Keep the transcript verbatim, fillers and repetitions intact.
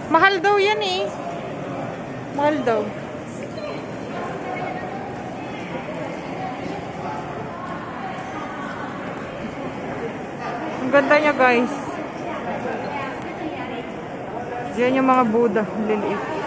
Mahal daw yan eh. Mahal daw. Ang ganda niya guys. Yan yung mga Buddha. Liliit.